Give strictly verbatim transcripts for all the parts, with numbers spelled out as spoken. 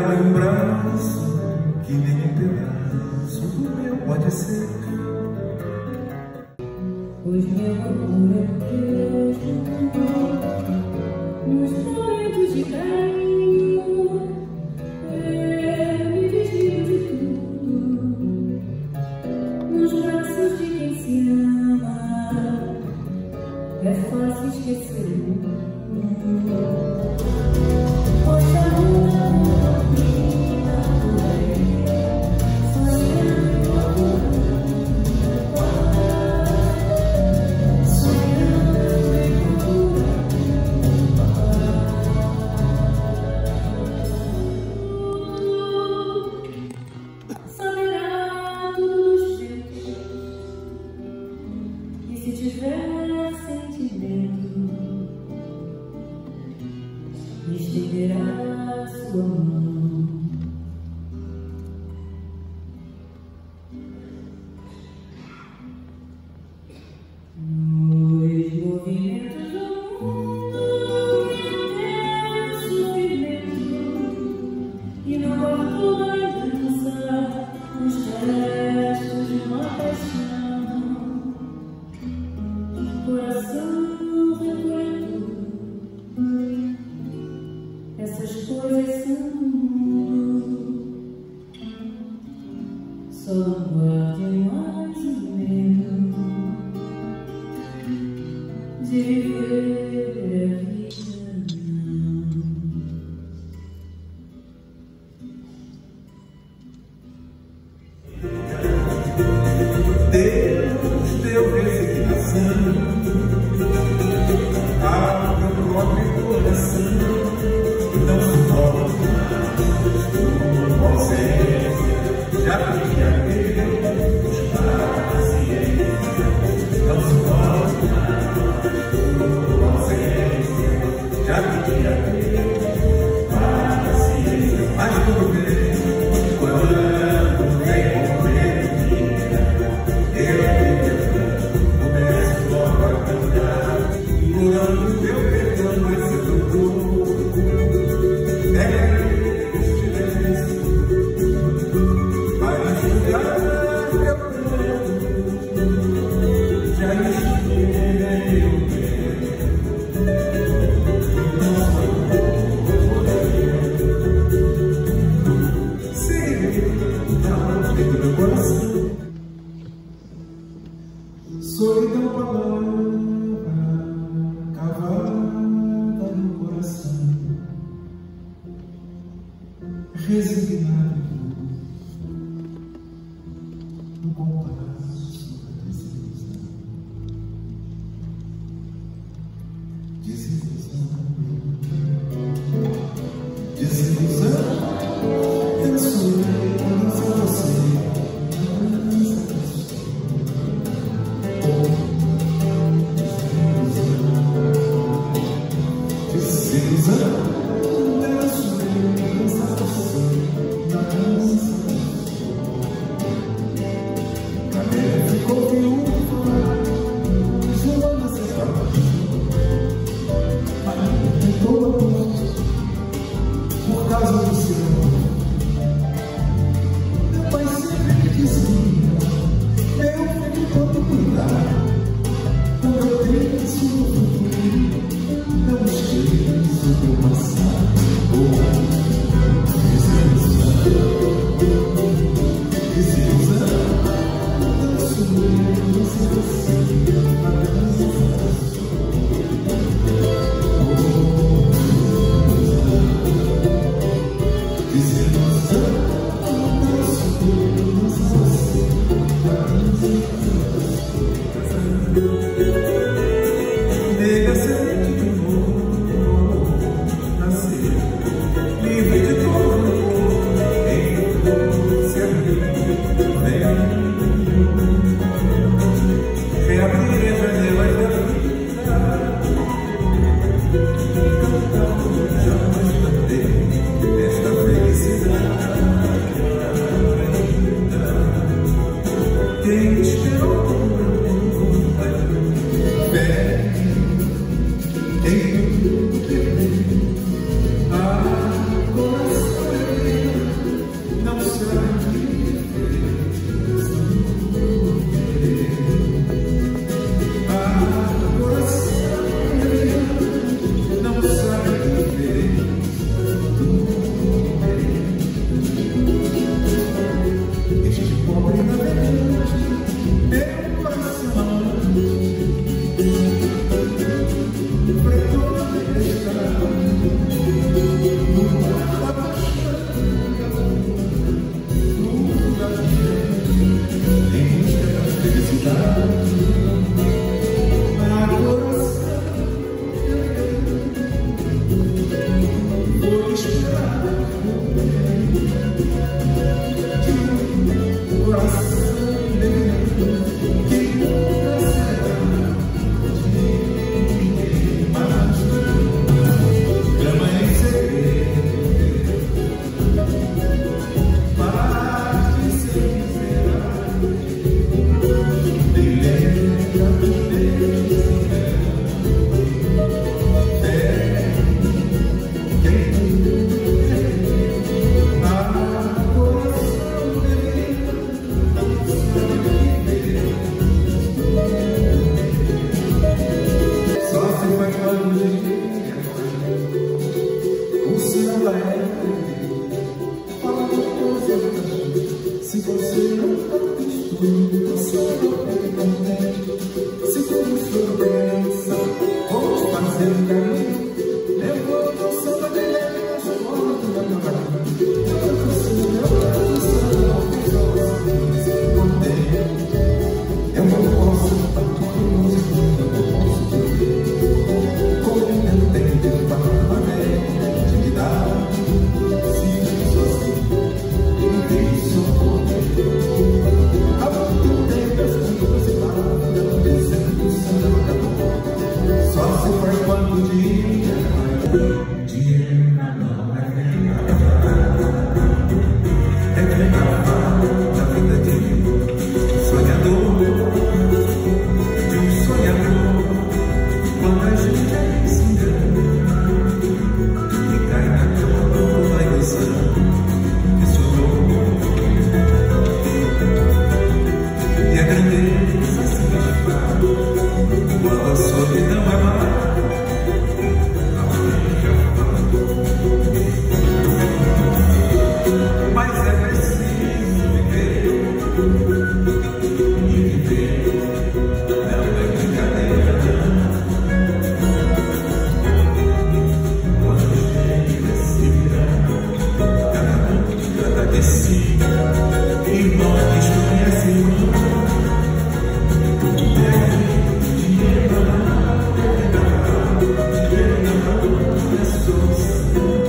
abre um braço que nem um pedaço do meu pode ser. Pois meu amor é Deus, nos momentos de carinho, é me vestir de tudo, nos braços de quem se ama, é fácil esquecer o mundo. Pois a lua vida doer, sonhando se tiver sentimento, estenderá sua mão. Nos movimentos do mundo e até o sofrimento, e não guardo lembrança os restos de uma paixão. Coração recolhido, essas coisas são só não guardem mais o medo de viver a vida. Deus deu resignação ao meu próprio coração, não suporto tua ausência, já queria ter paciência, não suporto tua ausência, já queria ter paciência, mas tudo bem, quando vem com medo, eu começo logo a cantar, implorando teu perdão, mas se tocou. É este silêncio para julgar meu pranto, já enxuguei meu medo. Sim, não tem do meu coração. Solidão, palavra cavada no coração, resignado no compasso da desilusão, desilusão, desilusão, eu sou eu, sou você. Por causa do seu amor, meu pai sempre me dizia, eu tenho todo cuidado, quando eu penso no futuro, não esqueço do passado. Desilusão, desilusão, não sou eu, não sou você, nega sente de novo, nascer livre de dor, então se abrir, vem reabrir as janelas da vida, cantando jamais cantei esta felicidade. você não está triste, você não tem contente. Se como choro pensa, vou te fazer um caminho. Levou você pra direita, chamou do meu caminho. Eu você não é se contente. Eu não posso estar com você, eu não posso viver. Como eu tenho que falar uma velha intimidade. Se eu sou assim, ninguém sou poder. Há muito tempo assim você fala, não dizendo que você não acabou. Só se for quando o dia, dia na mão é é carnaval da vida de sonhador, de um sonhador. Quando a gente se engana e cai na cama, vai dançando esse horror. E a grandeza se esfala quando a solidão é má. Mas é preciso viver, e viver não é brincadeira. Quando chega se vira, cada um trata de si, irmão desconhece irmão. Dinheiro na mão, dinheiro na mão, é só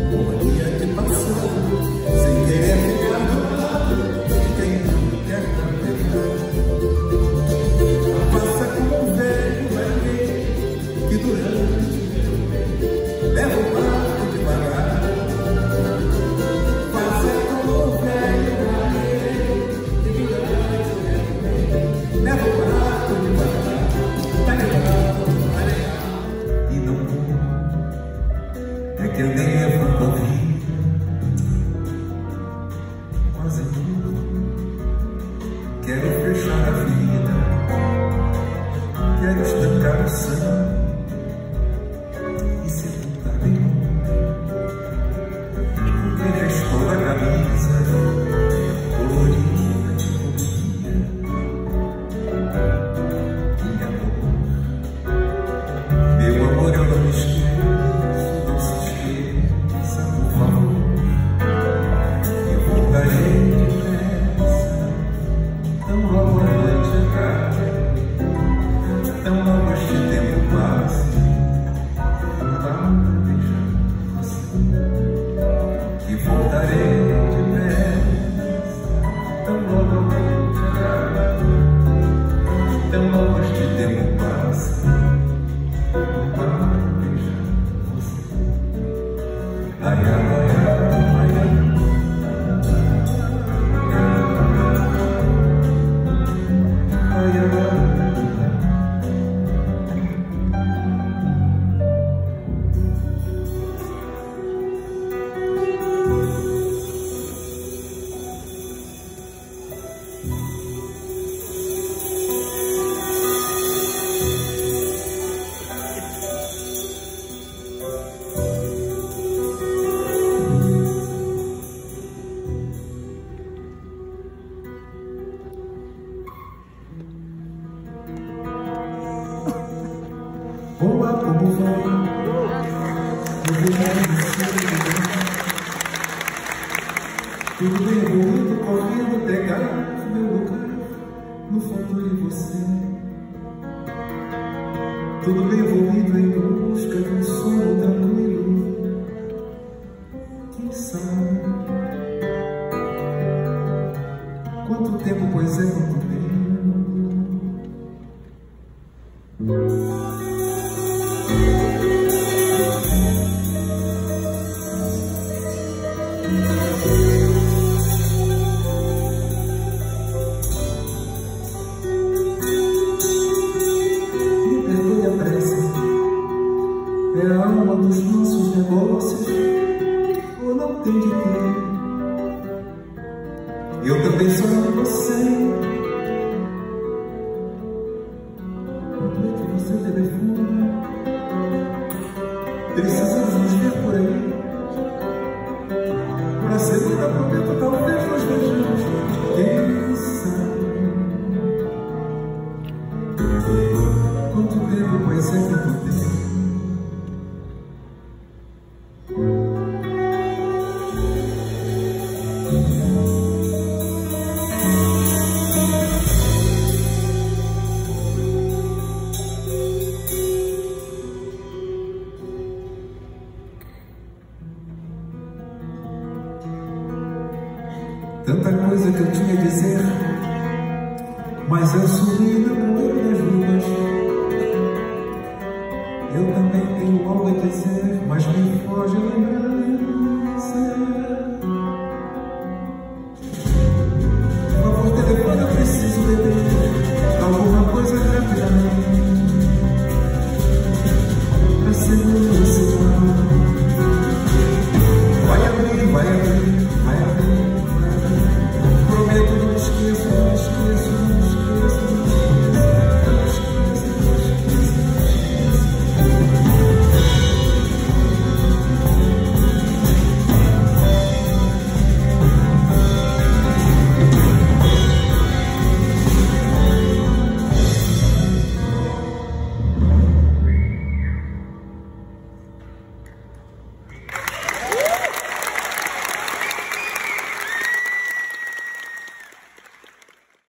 sem querer ficar do lado de quem não quer. Tudo bem evoluído, correndo, pegar meu lugar no futuro e você. Tudo bem evoluído em busca de um sono tranquilo. Quem sabe quanto tempo, pois é, quanto tempo. É a alma dos nossos negócios, ou não tem de ter. Eu também sou de você. Quando é que você telefona? Precisamos ver por aí. Pra segunda prometa, talvez nós vejamos. Quem sabe quanto tempo, pois é, quanto tempo. Tanta coisa que eu tinha a dizer, mas eu sumi na poeira das ruas. Eu também tenho algo a dizer.